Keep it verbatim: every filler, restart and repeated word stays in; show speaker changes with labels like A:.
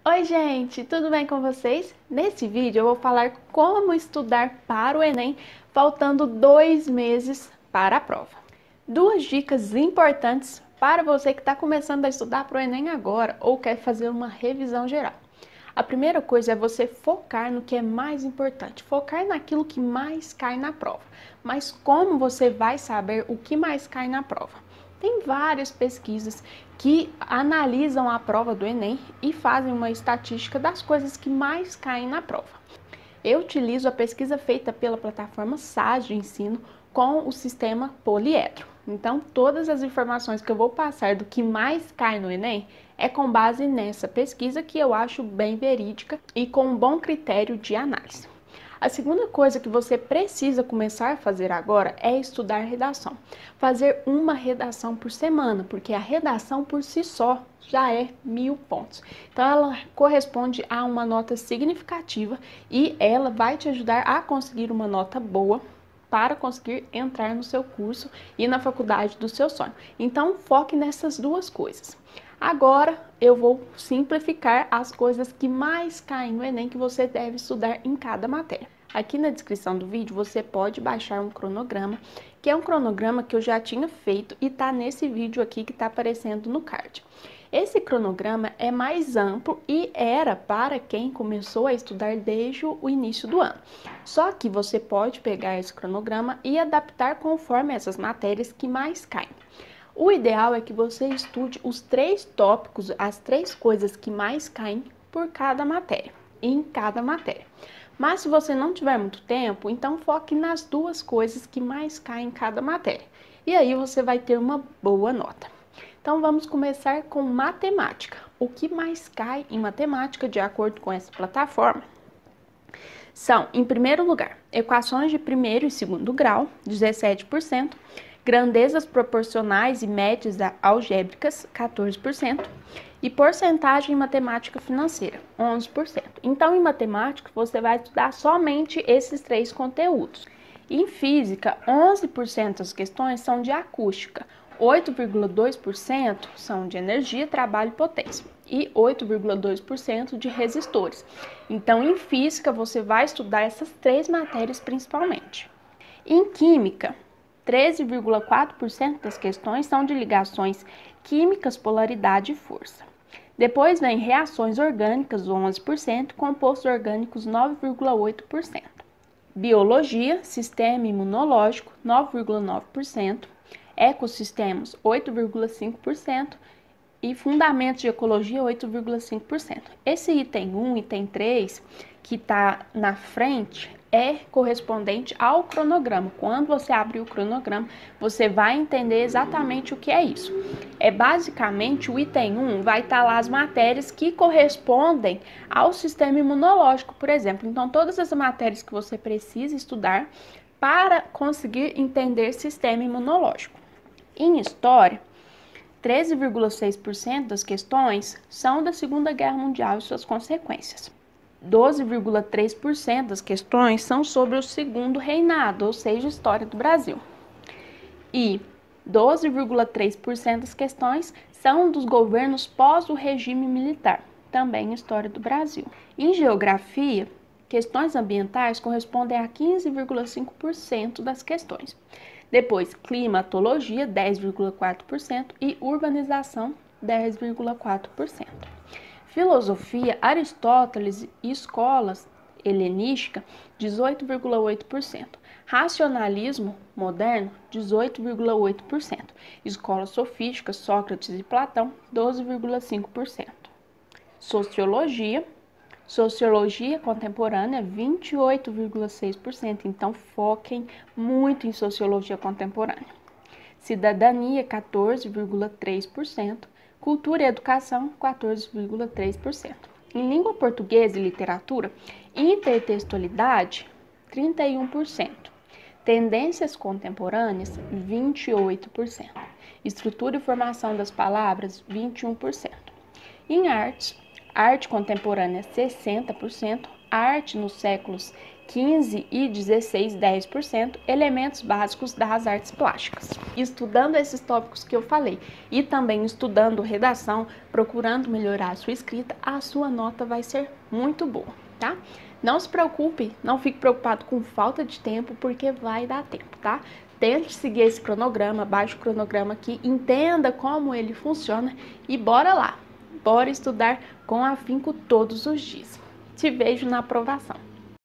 A: Oi gente, tudo bem com vocês? Nesse vídeo eu vou falar como estudar para o Enem, faltando dois meses para a prova. Duas dicas importantes para você que está começando a estudar para o Enem agora ou quer fazer uma revisão geral. A primeira coisa é você focar no que é mais importante, focar naquilo que mais cai na prova. Mas como você vai saber o que mais cai na prova? Tem várias pesquisas que analisam a prova do Enem e fazem uma estatística das coisas que mais caem na prova. Eu utilizo a pesquisa feita pela plataforma S A S de ensino com o sistema Poliedro. Então, todas as informações que eu vou passar do que mais cai no Enem é com base nessa pesquisa que eu acho bem verídica e com um bom critério de análise. A segunda coisa que você precisa começar a fazer agora é estudar redação. Fazer uma redação por semana, porque a redação por si só já é mil pontos. Então ela corresponde a uma nota significativa e ela vai te ajudar a conseguir uma nota boa para conseguir entrar no seu curso e na faculdade do seu sonho. Então foque nessas duas coisas. Agora eu vou simplificar as coisas que mais caem no Enem que você deve estudar em cada matéria. Aqui na descrição do vídeo você pode baixar um cronograma, que é um cronograma que eu já tinha feito e tá nesse vídeo aqui que está aparecendo no card. Esse cronograma é mais amplo e era para quem começou a estudar desde o início do ano. Só que você pode pegar esse cronograma e adaptar conforme essas matérias que mais caem. O ideal é que você estude os três tópicos, as três coisas que mais caem por cada matéria, em cada matéria. Mas se você não tiver muito tempo, então foque nas duas coisas que mais caem em cada matéria. E aí você vai ter uma boa nota. Então vamos começar com matemática. O que mais cai em matemática, de acordo com essa plataforma, são, em primeiro lugar, equações de primeiro e segundo grau, dezessete por cento, grandezas proporcionais e médias algébricas, quatorze por cento, e porcentagem em matemática financeira, onze por cento. Então, em matemática, você vai estudar somente esses três conteúdos. Em física, onze por cento das questões são de acústica, oito vírgula dois por cento são de energia, trabalho e potência e oito vírgula dois por cento de resistores. Então, em física, você vai estudar essas três matérias principalmente. Em química, treze vírgula quatro por cento das questões são de ligações químicas, polaridade e força. Depois vem reações orgânicas, onze por cento, compostos orgânicos, nove vírgula oito por cento. Biologia, sistema imunológico, nove vírgula nove por cento. Ecossistemas, oito vírgula cinco por cento. E fundamentos de ecologia, oito vírgula cinco por cento. Esse item um, item três, que está na frente, é correspondente ao cronograma. Quando você abrir o cronograma, você vai entender exatamente o que é isso. É basicamente o item um, vai estar lá as matérias que correspondem ao sistema imunológico, por exemplo. Então, todas as matérias que você precisa estudar para conseguir entender sistema imunológico. Em história, treze vírgula seis por cento das questões são da Segunda Guerra Mundial e suas consequências. doze vírgula três por cento das questões são sobre o Segundo Reinado, ou seja, história do Brasil. E doze vírgula três por cento das questões são dos governos pós o regime militar, também história do Brasil. Em geografia, questões ambientais correspondem a quinze vírgula cinco por cento das questões. Depois, climatologia, dez vírgula quatro por cento e urbanização, dez vírgula quatro por cento. Filosofia, Aristóteles e escolas helenística, dezoito vírgula oito por cento. Racionalismo moderno, dezoito vírgula oito por cento. Escola sofística, Sócrates e Platão, doze vírgula cinco por cento. Sociologia, Sociologia contemporânea, vinte e oito vírgula seis por cento. Então, foquem muito em sociologia contemporânea. Cidadania, quatorze vírgula três por cento. Cultura e educação, quatorze vírgula três por cento. Em língua portuguesa e literatura, intertextualidade, trinta e um por cento. Tendências contemporâneas, vinte e oito por cento. Estrutura e formação das palavras, vinte e um por cento. Em artes, arte contemporânea, sessenta por cento. Arte nos séculos quinze e dezesseis, dez por cento, elementos básicos das artes plásticas. Estudando esses tópicos que eu falei e também estudando redação, procurando melhorar a sua escrita, a sua nota vai ser muito boa, tá? Não se preocupe, não fique preocupado com falta de tempo, porque vai dar tempo, tá? Tente seguir esse cronograma, baixe o cronograma aqui, entenda como ele funciona e bora lá! Bora estudar com afinco todos os dias. Te vejo na aprovação.